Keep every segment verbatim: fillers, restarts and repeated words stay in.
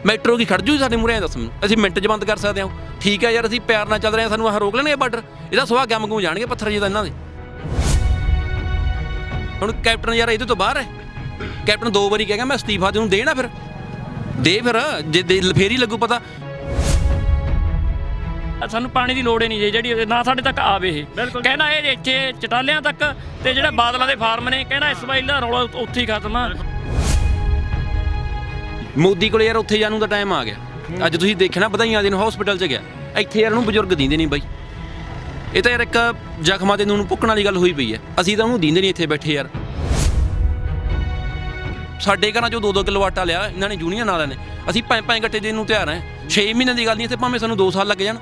Metro की खड़ जू साडे मूहरे दस मैनूं ਅਸੀਂ ਮਿੰਟ 'ਚ ਬੰਦ ਕਰ ਸਕਦੇ ਹਾਂ ठीक है यार ਅਸੀਂ ਪਿਆਰ ਨਾਲ ਚੱਲ ਰਹੇ ਹਾਂ ਸਾਨੂੰ ਆਹ ਰੋਕ ਲੈਣਗੇ ਬਾਰਡਰ ਇਹਦਾ ਸੁਆਹ ਗਮ ਗੂੰ ਜਾਣਗੇ ਪੱਥਰ ਜਿਹਦਾ ਇਹਨਾਂ ਦੇ ਹੁਣ ਕੈਪਟਨ ਯਾਰ ਇਹਦੇ ਤੋਂ ਬਾਹਰ ਹੈ ਕੈਪਟਨ ਦੋ ਵਾਰੀ ਕਹਿ ਗਿਆ ਮੈਂ ਅਸਤੀਫਾ ਤੈਨੂੰ ਦੇ ਨਾ ਫਿਰ ਦੇ ਫਿਰ ਜੇ ਫੇਰ ਹੀ ਲੱਗੂ ਪਤਾ ਸਾਨੂੰ ਪਾਣੀ ਦੀ ਲੋੜ ਹੀ ਨਹੀਂ ਜੀ ਜਿਹੜੀ ਨਾ ਸਾਡੇ ਤੱਕ ਆਵੇ ਇਹ ਕਹਿਣਾ ਇਹ ਇੱਥੇ ਚਟਾਲਿਆਂ ਤੱਕ ਤੇ ਜਿਹੜਾ ਬਾਦਲਾਂ ਦੇ ਫਾਰਮ ਨੇ ਕਹਿਣਾ ਇਸਮਾਈਲ ਦਾ ਰੌਲਾ ਉੱਥੇ ਹੀ ਖਤਮ ਆ ਮੋਦੀ ਕੋਲ ਯਾਰ ਉੱਥੇ ਜਾਣ ਨੂੰ ਦਾ ਟਾਈਮ ਆ ਗਿਆ ਅੱਜ ਤੁਸੀਂ ਦੇਖਿਆ ਨਾ ਵਧਾਈਆਂ ਦੇਣ ਹਸਪੀਟਲ 'ਚ ਗਿਆ ਇੱਥੇ ਯਾਰ ਉਹਨੂੰ ਬਜ਼ੁਰਗ ਦਿੰਦੇ ਨਹੀਂ ਬਾਈ ਇਹ ਤਾਂ ਯਾਰ ਇੱਕ ਜ਼ਖਮਾਂ ਦੇ ਨੂੰ ਪੁੱਕਣ ਵਾਲੀ ਗੱਲ ਹੋਈ ਪਈ ਹੈ ਅਸੀਂ ਤਾਂ ਉਹਨੂੰ ਦਿੰਦੇ ਨਹੀਂ ਇੱਥੇ ਬੈਠੇ ਯਾਰ ਸਾਡੇ ਘਰਾਂ 'ਚੋਂ ਦੋ ਦੋ ਕਿਲੋ ਆਟਾ ਲਿਆ ਇਹਨਾਂ ਨੇ ਯੂਨੀਅਨ ਵਾਲਿਆਂ ਨੇ ਅਸੀਂ ਪੰਜ ਪੰਜ ਗੱਟੇ ਦੇਣ ਨੂੰ ਤਿਆਰ ਹਾਂ ਛੇ ਮਹੀਨੇ ਦੀ ਗੱਲ ਨਹੀਂ ਇੱਥੇ ਭਾਵੇਂ ਸਾਨੂੰ ਦੋ ਸਾਲ ਲੱਗ ਜਾਣ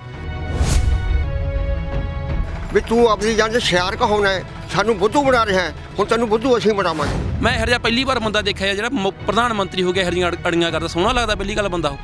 ਵੀ ਤੂੰ ਆਪਣੀ ਜੰਜ ਸ਼ਿਆਰ ਕਹਾਉਣਾ ਹੈ ਸਾਨੂੰ ਬੁੱਧੂ ਬਣਾ ਰਿਹਾ ਹੁਣ ਤੈਨੂੰ ਬੁੱਧੂ ਅਸੀਂ ਬਣਾਵਾਂਗੇ ਮੈਂ ਇਹੋ ਜਿਹਾ ਪਹਿਲੀ ਵਾਰ ਬੰਦਾ ਦੇਖਿਆ ਜਿਹੜਾ ਪ੍ਰਧਾਨ ਮੰਤਰੀ ਹੋ ਗਿਆ ਇਹੋ ਜਿਹੀਆਂ ਅੜੀਆਂ ਕਰਦਾ ਸੋਹਣਾ ਲੱਗਦਾ ਪਹਿਲੀ ਗੱਲ ਬੰਦਾ ਉਹ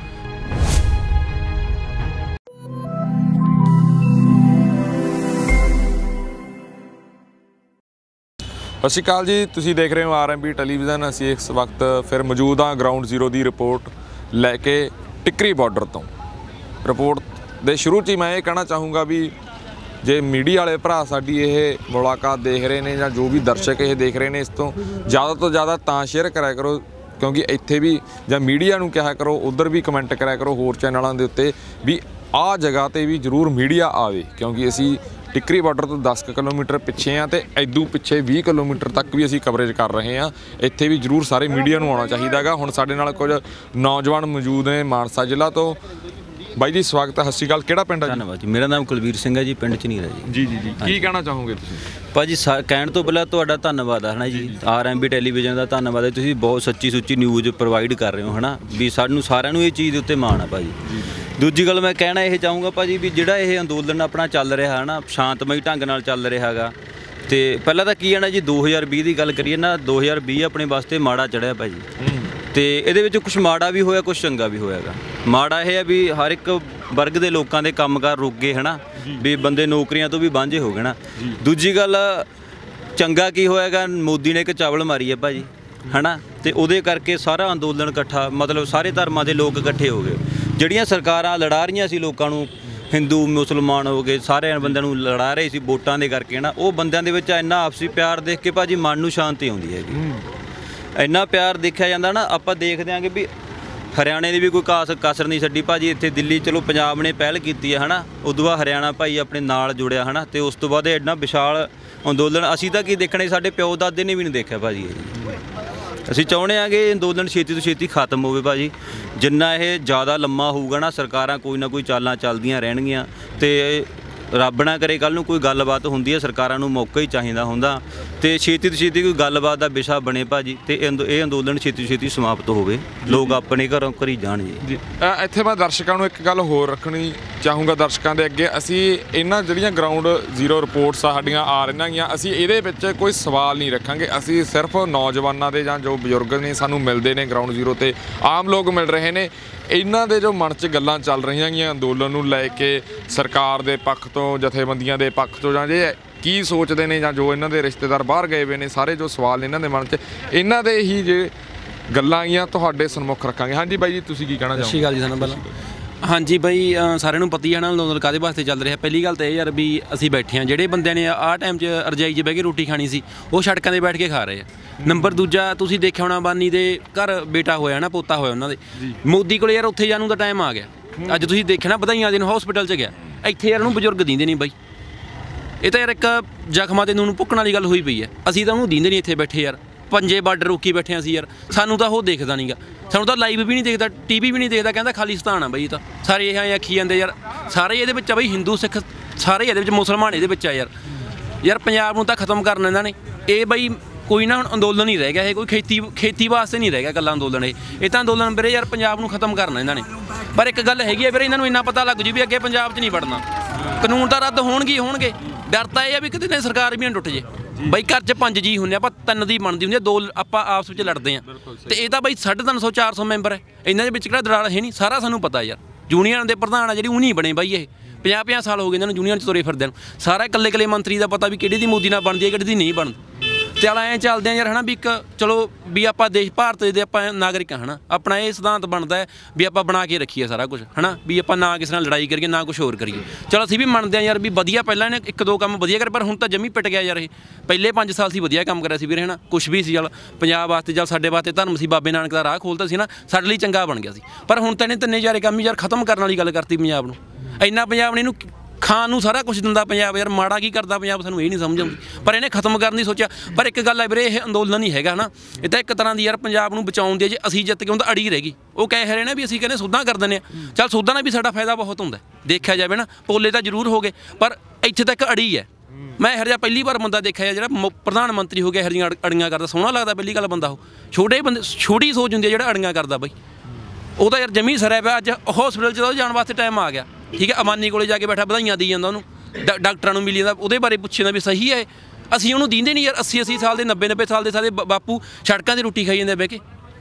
ਸਤਿ ਸ਼੍ਰੀ ਅਕਾਲ ਜੀ ਤੁਸੀਂ ਦੇਖ ਰਹੇ ਹੋ ਆਰ ਐਮ ਬੀ ਟੈਲੀਵਿਜ਼ਨ ਅਸੀਂ ਇਸ ਵਕਤ ਫਿਰ ਮੌਜੂਦ ਹਾਂ ਗਰਾਊਂਡ ਜ਼ੀਰੋ ਦੀ ਰਿਪੋਰਟ ਲੈ ਕੇ ਟਿੱਕਰੀ ਬਾਰਡਰ ਤੋਂ ਰਿਪੋਰਟ ਦੇ ਸ਼ੁਰੂ 'ਚ ਹੀ ਮੈਂ ਇਹ ਕਹਿਣਾ ਚਾਹੂੰਗਾ ਵੀ ਜੇ ਮੀਡੀਆ ਵਾਲੇ ਭਰਾ ਸਾਡੀ ਇਹ ਮੁਲਾਕਾਤ ਦੇਖ ਰਹੇ ਨੇ ਜਾਂ ਜੋ ਵੀ ਦਰਸ਼ਕ ਇਹ ਦੇਖ ਰਹੇ ਨੇ ਇਸ ਤੋਂ ਜ਼ਿਆਦਾ ਤੋਂ ਜ਼ਿਆਦਾ ਤਾਂ ਸ਼ੇਅਰ ਕਰਿਆ ਕਰੋ ਕਿਉਂਕਿ ਇੱਥੇ ਵੀ ਜਾਂ ਮੀਡੀਆ ਨੂੰ ਕਿਹਾ ਕਰੋ ਉੱਧਰ ਵੀ ਕਮੈਂਟ ਕਰਿਆ ਕਰੋ ਹੋਰ ਚੈਨਲਾਂ ਦੇ ਉੱਤੇ ਵੀ ਆਹ ਜਗ੍ਹਾ 'ਤੇ ਵੀ ਜ਼ਰੂਰ ਮੀਡੀਆ ਆਵੇ ਕਿਉਂਕਿ ਅਸੀਂ ਟਿੱਕਰੀ ਬਾਰਡਰ ਤੋਂ ਦਸ ਕਿਲੋਮੀਟਰ ਪਿੱਛੇ ਆ ਤੇ ਐਦੂ ਪਿੱਛੇ ਵੀਹ ਕਿਲੋਮੀਟਰ ਤੱਕ ਵੀ ਅਸੀਂ ਕਵਰੇਜ ਕਰ ਰਹੇ ਹਾਂ ਇੱਥੇ ਵੀ ਜ਼ਰੂਰ ਸਾਰੇ ਮੀਡੀਆ ਨੂੰ ਆਉਣਾ ਚਾਹੀਦਾ ਹੈਗਾ ਹੁਣ ਸਾਡੇ ਨਾਲ ਕੁਝ ਨੌਜਵਾਨ ਮੌਜੂਦ ਨੇ ਮਾਨਸਾ ਜ਼ਿਲ੍ਹਾ ਤੋਂ ਬਾਈ ਜੀ ਸਵਾਗਤ ਹੈ ਸਤਿ ਸ਼੍ਰੀ ਅਕਾਲ ਕਿਹੜਾ ਪਿੰਡ ਹੈ ਧੰਨਵਾਦ ਜੀ ਮੇਰਾ ਨਾਮ ਕੁਲਵੀਰ ਸਿੰਘ ਹੈ ਜੀ ਪਿੰਡ ਝਨੀਰਾ ਜੀ ਜੀ ਜੀ ਜੀ ਕੀ ਕਹਿਣਾ ਚਾਹੋਗੇ ਤੁਸੀਂ ਭਾਜੀ ਕਹਿਣ ਤੋਂ ਪਹਿਲਾਂ ਤੁਹਾਡਾ ਧੰਨਵਾਦ ਹੈ ਨਾ ਜੀ ਆਰ ਐਮ ਬੀ ਟੈਲੀਵਿਜ਼ਨ ਦਾ ਧੰਨਵਾਦ ਹੈ ਤੁਸੀਂ ਬਹੁਤ ਸੱਚੀ ਸੁੱਚੀ ਨਿਊਜ਼ ਪ੍ਰੋਵਾਈਡ ਕਰ ਰਹੇ ਹੋ ਹੈ ਨਾ ਵੀ ਸਾਨੂੰ ਸਾਰਿਆਂ ਨੂੰ ਇਹ ਚੀਜ਼ ਦੇ ਉੱਤੇ ਮਾਣ ਆ ਭਾਜੀ ਦੂਜੀ ਗੱਲ ਮੈਂ ਕਹਿਣਾ ਇਹ ਚਾਹੂੰਗਾ ਭਾਜੀ ਵੀ ਜਿਹੜਾ ਇਹ ਅੰਦੋਲਨ ਆਪਣਾ ਚੱਲ ਰਿਹਾ ਹੈ ਨਾ ਸ਼ਾਂਤਮਈ ਢੰਗ ਨਾਲ ਚੱਲ ਰਿਹਾ ਹੈਗਾ ਅਤੇ ਪਹਿਲਾਂ ਤਾਂ ਕੀ ਹੈ ਨਾ ਜੀ ਦੋ ਹਜ਼ਾਰ ਵੀਹ ਦੀ ਗੱਲ ਕਰੀਏ ਨਾ ਦੋ ਹਜ਼ਾਰ ਵੀਹ ਆਪਣੇ ਵਾਸਤੇ ਮਾੜਾ ਚੜ੍ਹਿਆ ਭਾਜੀ ਅਤੇ ਇਹਦੇ ਵਿੱਚ ਕੁਛ ਮਾੜਾ ਵੀ ਹੋਇਆ ਕੁਛ ਚੰਗਾ ਵੀ ਹੋਇਆ ਗਾ ਮਾੜਾ ਇਹ ਹੈ ਵੀ ਹਰ ਇੱਕ ਵਰਗ ਦੇ ਲੋਕਾਂ ਦੇ ਕੰਮਕਾਰ ਰੁਕ ਗਏ ਹੈ ਨਾ ਵੀ ਬੰਦੇ ਨੌਕਰੀਆਂ ਤੋਂ ਵੀ ਵਾਂਝੇ ਹੋ ਗਏ ਨਾ ਦੂਜੀ ਗੱਲ ਚੰਗਾ ਕੀ ਹੋਏਗਾ ਮੋਦੀ ਨੇ ਇੱਕ ਚਾਵਲ ਮਾਰੀ ਹੈ ਭਾਜੀ ਹੈ ਨਾ ਅਤੇ ਉਹਦੇ ਕਰਕੇ ਸਾਰਾ ਅੰਦੋਲਨ ਇਕੱਠਾ ਮਤਲਬ ਸਾਰੇ ਧਰਮਾਂ ਦੇ ਲੋਕ ਇਕੱਠੇ ਹੋ ਗਏ ਜਿਹੜੀਆਂ ਸਰਕਾਰਾਂ ਲੜਾ ਰਹੀਆਂ ਸੀ ਲੋਕਾਂ ਨੂੰ ਹਿੰਦੂ ਮੁਸਲਮਾਨ ਹੋ ਗਏ ਸਾਰੇ ਬੰਦਿਆਂ ਨੂੰ ਲੜਾ ਰਹੇ ਸੀ ਵੋਟਾਂ ਦੇ ਕਰਕੇ ਨਾ ਉਹ ਬੰਦਿਆਂ ਦੇ ਵਿੱਚ ਇੰਨਾ ਆਪਸੀ ਪਿਆਰ ਦੇਖ ਕੇ ਭਾਜੀ ਮਨ ਨੂੰ ਸ਼ਾਂਤੀ ਆਉਂਦੀ ਹੈਗੀ ਇੰਨਾ ਪਿਆਰ ਦੇਖਿਆ ਜਾਂਦਾ ਨਾ ਆਪਾਂ ਦੇਖਦੇ ਆਂਗੇ ਵੀ ਹਰਿਆਣੇ ਦੀ ਵੀ ਕੋਈ ਕਾਸ ਕਸਰ ਨਹੀਂ ਛੱਡੀ ਭਾਜੀ ਇੱਥੇ ਦਿੱਲੀ ਚਲੋ ਪੰਜਾਬ ਨੇ ਪਹਿਲ ਕੀਤੀ ਹੈ ਹੈ ਨਾ ਉਦੋਂ ਬਾਅਦ ਹਰਿਆਣਾ ਭਾਈ ਆਪਣੇ ਨਾਲ ਜੁੜਿਆ ਹੈ ਨਾ ਅਤੇ ਉਸ ਤੋਂ ਬਾਅਦ ਇੰਨਾ ਵਿਸ਼ਾਲ ਅੰਦੋਲਨ ਅਸੀਂ ਤਾਂ ਕੀ ਦੇਖਣਾ ਸਾਡੇ ਪਿਓ ਦਾਦੇ ਨੇ ਵੀ ਨਹੀਂ ਦੇਖਿਆ ਭਾਜੀ ਇਹ ਅਸੀਂ ਚਾਹੁੰਦੇ ਹਾਂ ਕਿ ਇਹ ਅੰਦੋਲਨ ਛੇਤੀ ਤੋਂ ਛੇਤੀ ਖਤਮ ਹੋਵੇ ਭਾਜੀ ਜਿੰਨਾ ਇਹ ਜ਼ਿਆਦਾ ਲੰਮਾ ਹੋਊਗਾ ਨਾ ਸਰਕਾਰਾਂ ਕੋਈ ਨਾ ਕੋਈ ਚਾਲਾਂ ਚੱਲਦੀਆਂ ਰਹਿਣਗੀਆਂ ਅਤੇ ਰੱਬ ਨਾ ਕਰੇ ਕੱਲ੍ਹ ਨੂੰ ਕੋਈ ਗੱਲਬਾਤ ਹੁੰਦੀ ਹੈ ਸਰਕਾਰਾਂ ਨੂੰ ਮੌਕਾ ਹੀ ਚਾਹੀਦਾ ਹੁੰਦਾ ਅਤੇ ਛੇਤੀ ਤੋਂ ਛੇਤੀ ਕੋਈ ਗੱਲਬਾਤ ਦਾ ਵਿਸ਼ਾ ਬਣੇ ਭਾਜੀ ਅਤੇ ਇਹ ਅੰਦੋਲਨ ਛੇਤੀ ਤੋਂ ਛੇਤੀ ਸਮਾਪਤ ਹੋਵੇ ਲੋਕ ਆਪਣੇ ਘਰੋਂ ਘਰੀ ਜਾਣ ਜੀ ਜੀ ਇੱਥੇ ਮੈਂ ਦਰਸ਼ਕਾਂ ਨੂੰ ਇੱਕ ਗੱਲ ਹੋਰ ਰੱਖਣੀ ਚਾਹੂੰਗਾ ਦਰਸ਼ਕਾਂ ਦੇ ਅੱਗੇ ਅਸੀਂ ਇਹਨਾਂ ਜਿਹੜੀਆਂ ਗਰਾਊਂਡ ਜ਼ੀਰੋ ਰਿਪੋਰਟਸ ਆ ਸਾਡੀਆਂ ਆ ਰਹੀਆਂ ਗੀਆਂ ਅਸੀਂ ਇਹਦੇ ਵਿੱਚ ਕੋਈ ਸਵਾਲ ਨਹੀਂ ਰੱਖਾਂਗੇ ਅਸੀਂ ਸਿਰਫ ਨੌਜਵਾਨਾਂ ਦੇ ਜਾਂ ਜੋ ਬਜ਼ੁਰਗ ਨੇ ਸਾਨੂੰ ਮਿਲਦੇ ਨੇ ਗਰਾਊਂਡ ਜ਼ੀਰੋ 'ਤੇ ਆਮ ਲੋਕ ਮਿਲ ਰਹੇ ਨੇ ਇਹਨਾਂ ਦੇ ਜੋ ਮਨ 'ਚ ਗੱਲਾਂ ਚੱਲ ਰਹੀਆਂ ਗੀਆਂ ਅੰਦੋਲਨ ਨੂੰ ਲੈ ਕੇ ਸਰਕਾਰ ਦੇ ਪੱਖ ਤੋਂ ਜਥੇਬੰਦੀਆਂ ਦੇ ਪੱਖ ਤੋਂ ਜਾਂ ਜੇ ਕੀ ਸੋਚਦੇ ਨੇ ਜਾਂ ਜੋ ਇਹਨਾਂ ਦੇ ਰਿਸ਼ਤੇਦਾਰ ਬਾਹਰ ਗਏ ਹੋਏ ਨੇ ਸਾਰੇ ਜੋ ਸਵਾਲ ਨੇ ਇਹਨਾਂ ਦੇ ਮਨ 'ਚ ਇਹਨਾਂ ਦੇ ਹੀ ਜੇ ਗੱਲਾਂ ਆਈਆਂ ਤੁਹਾਡੇ ਸਨਮੁਖ ਰੱਖਾਂਗੇ ਹਾਂਜੀ ਬਾਈ ਜੀ ਤੁਸੀਂ ਕੀ ਕਹਿਣਾ ਚਾਹੋਗੇ ਸਤਿ ਸ਼੍ਰੀ ਅਕਾਲ ਜੀ ਸਾਨੂੰ ਪਹਿਲਾਂ ਹਾਂਜੀ ਬਾਈ ਸਾਰਿਆਂ ਨੂੰ ਪਤਾ ਹੀ ਹੈ ਨਾ ਅੰਦੋਲਨ ਕਾਹਦੇ ਵਾਸਤੇ ਚੱਲ ਰਿਹਾ ਪਹਿਲੀ ਗੱਲ ਤਾਂ ਇਹ ਯਾਰ ਵੀ ਅਸੀਂ ਬੈਠੇ ਹਾਂ ਜਿਹੜੇ ਬੰਦਿਆਂ ਨੇ ਆਹ ਟਾਈਮ 'ਚ ਰਜਾਈ 'ਚ ਬਹਿ ਕੇ ਰੋਟੀ ਖਾਣੀ ਸੀ ਉਹ ਸੜਕਾਂ 'ਤੇ ਬੈਠ ਕੇ ਖਾ ਰਹੇ ਆ ਨੰਬਰ ਦੂਜਾ ਤੁਸੀਂ ਦੇਖਿਆ ਹੋਣਾ ਬਾਨੀ ਦੇ ਘਰ ਬੇਟਾ ਹੋਇਆ ਨਾ ਪੋਤਾ ਹੋਇਆ ਉਹਨਾਂ ਦੇ ਮੋਦੀ ਕੋਲ ਯਾਰ ਉੱਥੇ ਜਾਣ ਨੂੰ ਤਾਂ ਟਾਈਮ ਆ ਗਿਆ ਅੱਜ ਤੁਸੀਂ ਦੇਖਿਆ ਨਾ ਵਧਾਈਆਂ ਦੇਣ ਹਸਪੀਟਲ 'ਚ ਗਿਆ ਇੱਥੇ ਯਾਰ ਉਹਨੂੰ ਬਜ਼ੁਰਗ ਦਿੰਦੇ ਨਹੀਂ ਬਾਈ ਇਹ ਤਾਂ ਯਾਰ ਇੱਕ ਜ਼ਖਮਾਂ ਦੇ ਨੂੰ ਪੁੱਕਣ ਵਾਲੀ ਗੱਲ ਹੋਈ ਪਈ ਹੈ ਅਸੀਂ ਤਾਂ ਉਹਨੂੰ ਦਿੰਦੇ ਨਹੀਂ ਇੱਥੇ ਬੈਠੇ ਯਾਰ ਪੰਜੇ ਬਾਰਡਰ ਰੋਕੀ ਬੈਠੇ ਅਸੀਂ ਯਾਰ ਸਾਨੂੰ ਤਾਂ ਉਹ ਦੇਖਦਾ ਨਹੀਂ ਗਾ ਸਾਨੂੰ ਤਾਂ ਲਾਈਵ ਵੀ ਨਹੀਂ ਦੇਖਦਾ ਟੀ ਵੀ ਵੀ ਨਹੀਂ ਦੇਖਦਾ ਕਹਿੰਦਾ ਖਾਲਿਸਤਾਨ ਆ ਬਈ ਤਾਂ ਸਾਰੇ ਇਹ ਐਂ ਆਖੀ ਜਾਂਦੇ ਯਾਰ ਸਾਰੇ ਇਹਦੇ ਵਿੱਚ ਆ ਬਈ ਹਿੰਦੂ ਸਿੱਖ ਸਾਰੇ ਇਹਦੇ ਵਿੱਚ ਮੁਸਲਮਾਨ ਇਹਦੇ ਵਿੱਚ ਆ ਯਾਰ ਯਾਰ ਪੰਜਾਬ ਨੂੰ ਤਾਂ ਖਤਮ ਕਰਨਾ ਇਹਨਾਂ ਨੇ ਇਹ ਬਈ ਕੋਈ ਨਾ ਹੁਣ ਅੰਦੋਲਨ ਨਹੀਂ ਰਹਿ ਗਿਆ ਇਹ ਕੋਈ ਖੇਤੀ ਖੇਤੀ ਵਾਸਤੇ ਨਹੀਂ ਰਹਿ ਗਿਆ ਇਕੱਲਾ ਅੰਦੋਲਨ ਇਹ ਇਹ ਤਾਂ ਅੰਦੋਲਨ ਵੀਰੇ ਯਾਰ ਪੰਜਾਬ ਨੂੰ ਖਤਮ ਕਰਨਾ ਇਹਨਾਂ ਨੇ ਪਰ ਇੱਕ ਗੱਲ ਹੈਗੀ ਆ ਵੀਰੇ ਇਹਨਾਂ ਨੂੰ ਇੰਨਾ ਪਤਾ ਲੱਗ ਜੂ ਵੀ ਅੱਗੇ ਪੰਜਾਬ 'ਚ ਨਹੀਂ ਵੜਨਾ ਕਾਨੂੰਨ ਤਾਂ ਰੱਦ ਹੋਣਗੇ ਹੋਣਗੇ ਡਰ ਤਾਂ ਇਹ ਆ ਵੀ ਕਿਤੇ ਨੇ ਸਰਕਾਰ ਵੀ ਨਾ ਟੁੱਟ ਜੇ ਬਈ ਘਰ 'ਚ ਪੰਜ ਜੀ ਹੁੰਦੇ ਆਪਾਂ ਤਿੰਨ ਦੀ ਬਣਦੀ ਹੁੰਦੀ ਆ ਦੋ ਆਪਾਂ ਆਪਸ ਵਿੱਚ ਲੜਦੇ ਹਾਂ ਅਤੇ ਇਹ ਤਾਂ ਬਈ ਸਾਢੇ ਤਿੰਨ ਸੌ ਚਾਰ ਸੌ ਮੈਂਬਰ ਹੈ ਇਹਨਾਂ ਦੇ ਵਿੱਚ ਕਿਹੜਾ ਦਰਾੜ ਹੈ ਨਹੀਂ ਸਾਰਾ ਸਾਨੂੰ ਪਤਾ ਯਾਰ ਯੂਨੀਅਨ ਦੇ ਪ੍ਰਧਾਨ ਆ ਜਿਹੜੀ ਉਹ ਨਹੀਂ ਬਣੇ ਬਾਈ ਇਹ ਪੰਜਾਹ ਪੰਜਾਹ ਸਾਲ ਹੋ ਗਏ ਇਹਨਾਂ ਨੂੰ ਯੂਨੀਅਨ 'ਚ ਤੁਰੇ ਫਿਰਦੇ ਨੂੰ ਸਾਰਾ ਇਕੱਲੇ ਇਕੱਲੇ ਮੰਤਰੀ ਦਾ ਪਤਾ ਵੀ ਕਿਹੜੀ ਦੀ ਮੋਦੀ ਨਾਲ ਬਣਦੀ ਹੈ ਕਿਹੜੀ ਦੀ ਨਹੀਂ ਬਣਦੀ ਚੱਲ ਐਂ ਚੱਲਦੇ ਆ ਯਾਰ ਹੈ ਨਾ ਵੀ ਇੱਕ ਚਲੋ ਵੀ ਆਪਾਂ ਦੇਸ਼ ਭਾਰਤ ਦੇ ਆਪਾਂ ਨਾਗਰਿਕ ਹਾਂ ਹੈ ਨਾ ਆਪਣਾ ਇਹ ਸਿਧਾਂਤ ਬਣਦਾ ਹੈ ਵੀ ਆਪਾਂ ਬਣਾ ਕੇ ਰੱਖੀਏ ਸਾਰਾ ਕੁਝ ਹੈ ਨਾ ਵੀ ਆਪਾਂ ਨਾ ਕਿਸੇ ਨਾਲ ਲੜਾਈ ਕਰੀਏ ਨਾ ਕੁਝ ਹੋਰ ਕਰੀਏ। ਚਲੋ ਅਸੀਂ ਵੀ ਮੰਨਦੇ ਹਾਂ ਯਾਰ ਵੀ ਵਧੀਆ ਪਹਿਲਾਂ ਇਹਨੇ ਇੱਕ ਦੋ ਕੰਮ ਵਧੀਆ ਕਰ ਪਰ ਹੁਣ ਤਾਂ ਜਮੀ ਪਿੱਟ ਗਿਆ ਯਾਰ ਇਹ। ਪਹਿਲੇ ਪੰਜ ਸਾਲ ਸੀ ਵਧੀਆ ਕੰਮ ਕਰਿਆ ਸੀ ਵੀਰੇ ਹੈ ਨਾ ਕੁਛ ਵੀ ਸੀ ਚੱਲ ਪੰਜਾਬ ਵਾਸਤੇ ਚੱਲ ਸਾਡੇ ਵਾਸਤੇ ਧਰਮ ਸੀ ਬਾਬੇ ਨਾਨਕ ਦਾ ਰਾਹ ਖੋਲ੍ਹਤਾ ਸੀ ਨਾ ਸਾਡੇ ਲਈ ਚੰਗਾ ਬਣ ਗਿਆ ਸੀ ਪਰ ਹੁਣ ਤਾਂ ਇਹਨੇ ਤਿੰਨੇ ਚਾਰੇ ਕੰਮ ਯਾਰ ਖਤਮ ਕਰਨ ਵਾਲੀ ਗੱਲ ਕਰਤੀ ਪੰਜਾਬ ਨੂੰ। ਇੰਨਾ ਪੰਜਾਬ ਨੇ ਇਹਨੂੰ ਖਾਣ ਨੂੰ ਸਾਰਾ ਕੁਝ ਦਿੰਦਾ ਪੰਜਾਬ ਯਾਰ ਮਾੜਾ ਕੀ ਕਰਦਾ ਪੰਜਾਬ ਸਾਨੂੰ ਇਹ ਨਹੀਂ ਸਮਝ ਆਉਂਦੀ ਪਰ ਇਹਨੇ ਖਤਮ ਕਰਨ ਦੀ ਸੋਚਿਆ। ਪਰ ਇੱਕ ਗੱਲ ਹੈ ਵੀਰੇ ਇਹ ਅੰਦੋਲਨ ਨਹੀਂ ਹੈਗਾ ਨਾ ਇਹ ਤਾਂ ਇੱਕ ਤਰ੍ਹਾਂ ਦੀ ਯਾਰ ਪੰਜਾਬ ਨੂੰ ਬਚਾਉਣ ਦੀ ਜੇ ਅਸੀਂ ਜਿੱਤ ਕੇ ਹੁੰਦਾ ਅੜੀ ਰਹਿ ਗਈ। ਉਹ ਕਹਿ ਰਹੇ ਨੇ ਵੀ ਅਸੀਂ ਕਹਿੰਦੇ ਸੋਧਾਂ ਕਰ ਦਿੰਦੇ ਹਾਂ ਚੱਲ ਸੋਧਾਂ ਨਾਲ ਵੀ ਸਾਡਾ ਫਾਇਦਾ ਬਹੁਤ ਹੁੰਦਾ ਦੇਖਿਆ ਜਾਵੇ ਨਾ ਪੋਲੇ ਤਾਂ ਜ਼ਰੂਰ ਹੋ ਗਏ ਪਰ ਇੱਥੇ ਤੱਕ ਅੜੀ ਹੈ। ਮੈਂ ਇਹੋ ਜਿਹਾ ਪਹਿਲੀ ਵਾਰ ਬੰਦਾ ਦੇਖਿਆ ਜਿਹੜਾ ਪ੍ਰਧਾਨ ਮੰਤਰੀ ਹੋ ਗਿਆ ਇਹੋ ਜਿਹੀਆਂ ਅੜੀਆਂ ਕਰਦਾ ਸੋਹਣਾ ਲੱਗਦਾ ਪਹਿਲੀ ਗੱਲ ਬੰਦਾ ਉਹ ਛੋਟੇ ਬੰਦੇ ਛੋਟੀ ਸੋਚ ਹੁੰਦੀ ਹੈ ਜਿਹੜਾ ਅੜੀਆਂ ਕਰਦਾ ਬਈ ਉਹ ਤਾਂ ਯਾਰ ਜਮੀ ਸਰਿਆ ਪਿਆ। ਅੱਜ ਹੌਸਪੀਟਲ 'ਚ ਤਾਂ ਜਾਣ ਵਾਸਤੇ ਟਾਈਮ ਆ ਗਿਆ ਠੀਕ ਹੈ ਅਮਾਨੀ ਕੋਲੇ ਜਾ ਕੇ ਬੈਠਾ ਵਧਾਈਆਂ ਦੀ ਜਾਂਦਾ ਉਹਨੂੰ ਡਾਕਟਰਾਂ ਨੂੰ ਮਿਲੀ ਜਾਂਦਾ ਉਹਦੇ ਬਾਰੇ ਪੁੱਛੇ ਦਾ ਵੀ ਸਹੀ ਹੈ ਅਸੀਂ ਉਹਨੂੰ ਦਿੰਦੇ ਨਹੀਂ ਯਾਰ ਅੱਸੀ ਅੱਸੀ ਸਾਲ ਦੇ ਨੱਬੇ ਨੱਬੇ ਸਾਲ ਦੇ ਸਾਰੇ ਬਾਪੂ ਸੜਕਾਂ 'ਤੇ ਰੋਟੀ ਖਾਈ ਜਾਂਦੇ ਬਹਿ ਕੇ।